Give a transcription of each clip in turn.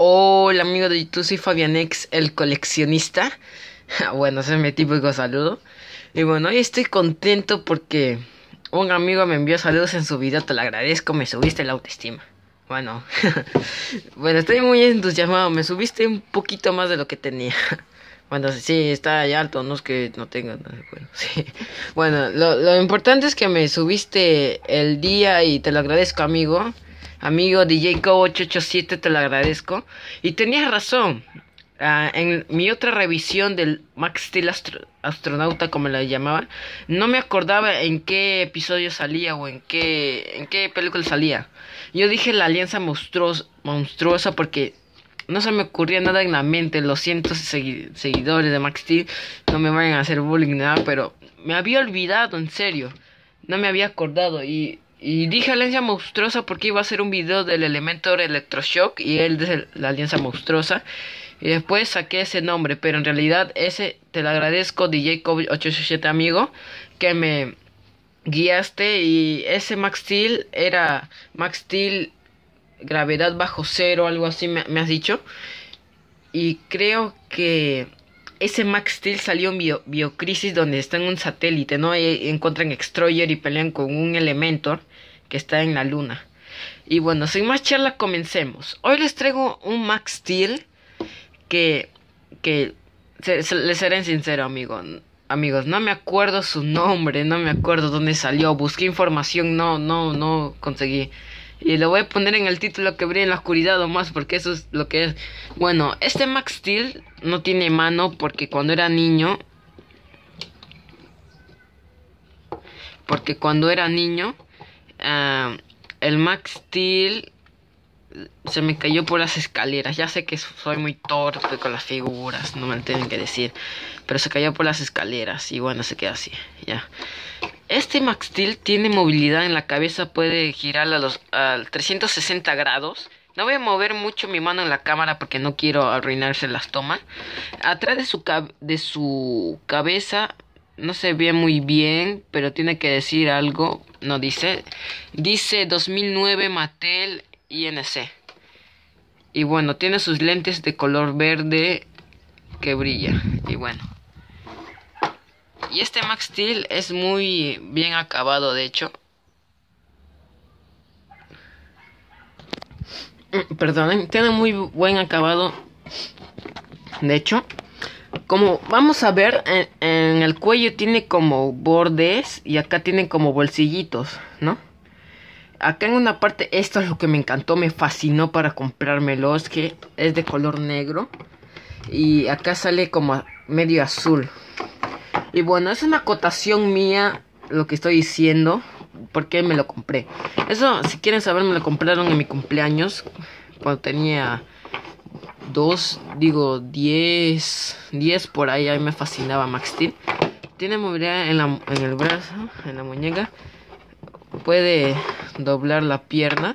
Hola amigo de YouTube, soy Fabianex, el coleccionista. Bueno, ese es mi típico saludo. Y bueno, hoy estoy contento porque un amigo me envió saludos en su video, te lo agradezco, me subiste la autoestima. Bueno, bueno, estoy muy entusiasmado, me subiste un poquito más de lo que tenía. Bueno, sí, está ya alto, no es que no tenga nada, bueno, sí. Bueno, lo importante es que me subiste el día y te lo agradezco, amigo. Amigo DJ Co 887, te lo agradezco. Y tenías razón. En mi otra revisión del Max Steel Astronauta, como le llamaban, no me acordaba en qué episodio salía o en qué película salía. Yo dije la alianza monstruosa porque no se me ocurría nada en la mente. Los cientos seguidores de Max Steel no me vayan a hacer bullying nada, pero me había olvidado, en serio. No me había acordado y dije Alianza Monstruosa porque iba a hacer un video del Elementor Electroshock y él de la Alianza Monstruosa. Y después saqué ese nombre, pero en realidad ese te lo agradezco, DJ COVID887 amigo, que me guiaste. Y ese Max Steel era Max Steel gravedad bajo cero, algo así me has dicho. Y creo que ese Max Steel salió en Biocrisis, donde está en un satélite, ¿no? Y encuentran Extroyer y pelean con un Elementor que está en la luna. Y bueno, sin más charla, comencemos. Hoy les traigo un Max Steel que les seré sincero, amigos, no me acuerdo su nombre, no me acuerdo dónde salió, busqué información, no conseguí. Y lo voy a poner en el título, que brille en la oscuridad o más, porque eso es lo que es. Bueno, este Max Steel no tiene mano porque cuando era niño, el Max Steel se me cayó por las escaleras. Ya sé que soy muy torpe con las figuras, no me lo tienen que decir, pero se cayó por las escaleras y bueno, se queda así, ya. Este Max Steel tiene movilidad en la cabeza, puede girar a 360 grados. No voy a mover mucho mi mano en la cámara porque no quiero arruinarse las tomas. Atrás de su cabeza no se ve muy bien, pero tiene que decir algo. No dice. Dice 2009 Mattel INC. Y bueno, tiene sus lentes de color verde que brilla. Y bueno. Y este Max Steel es muy bien acabado, de hecho. Perdonen, tiene muy buen acabado. De hecho, como vamos a ver, en el cuello tiene como bordes y acá tienen como bolsillitos, ¿no? Acá en una parte, esto es lo que me encantó, me fascinó para comprármelo, es que es de color negro. Y acá sale como medio azul. Y bueno, es una acotación mía lo que estoy diciendo, porque me lo compré. Eso, si quieren saber, me lo compraron en mi cumpleaños, cuando tenía 10 por ahí me fascinaba Max Steel. Tiene movilidad en el brazo, en la muñeca. Puede doblar la pierna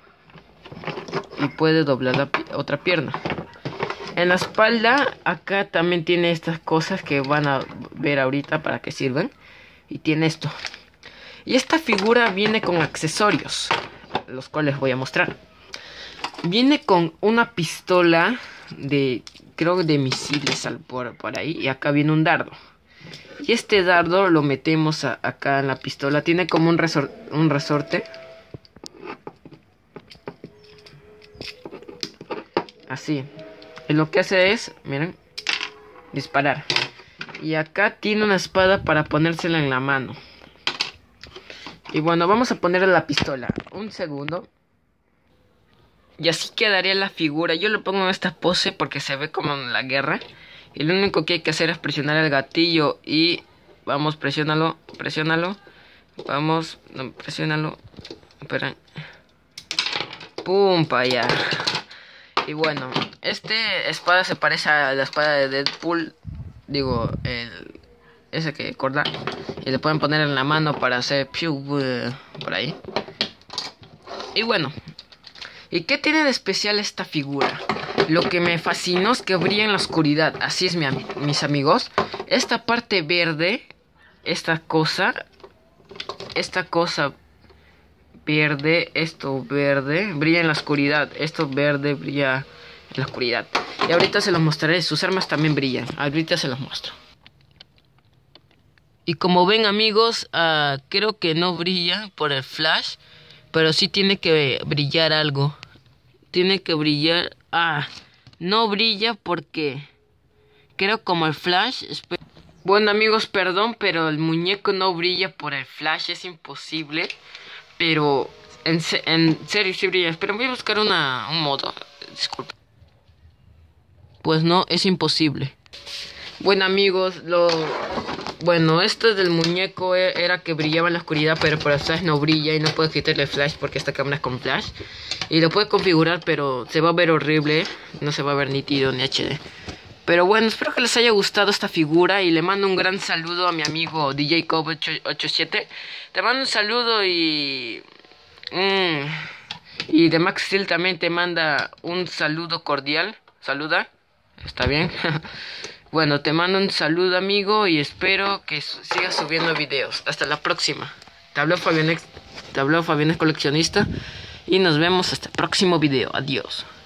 y puede doblar la otra pierna. En la espalda, acá también tiene estas cosas que van a ver ahorita para qué sirven. Y tiene esto. Y esta figura viene con accesorios, los cuales voy a mostrar. Viene con una pistola creo de misiles por ahí. Y acá viene un dardo. Y este dardo lo metemos acá en la pistola. Tiene como un resorte. Así. Y lo que hace es, miren, disparar. Y acá tiene una espada para ponérsela en la mano. Y bueno, vamos a ponerle la pistola. Un segundo. Y así quedaría la figura. Yo lo pongo en esta pose porque se ve como en la guerra. Y lo único que hay que hacer es presionar el gatillo. Y vamos, presiónalo. Vamos, no, presiónalo. Espera. Pum, para allá. Y bueno, este espada se parece a la espada de Deadpool. Digo, ese que corta. Y le pueden poner en la mano para hacer piu, por ahí. Y bueno, ¿y qué tiene de especial esta figura? Lo que me fascinó es que brilla en la oscuridad. Así es, mis amigos. Esta parte verde, esta cosa verde, esto verde, brilla en la oscuridad. Esto verde brilla en la oscuridad. Y ahorita se los mostraré, sus armas también brillan. Ahorita se los muestro. Y como ven amigos, creo que no brilla por el flash, pero sí tiene que brillar algo. Tiene que brillar... no brilla porque creo como el flash... Bueno amigos, perdón, pero el muñeco no brilla por el flash, es imposible. Pero en serio sí brilla. Pero voy a buscar un modo. Disculpe. Pues no, es imposible. Bueno amigos, bueno, esto del muñeco era que brillaba en la oscuridad, pero por el flash no brilla y no puedo quitarle flash porque esta cámara es con flash. Y lo puedo configurar, pero se va a ver horrible, no se va a ver nítido ni HD. Pero bueno, espero que les haya gustado esta figura y le mando un gran saludo a mi amigo DJ Cobb87. Te mando un saludo y de Max Steel también te manda un saludo cordial. Saluda, ¿está bien? Bueno, te mando un saludo amigo y espero que sigas subiendo videos. Hasta la próxima. Te habló Fabianex Coleccionista y nos vemos hasta el próximo video. Adiós.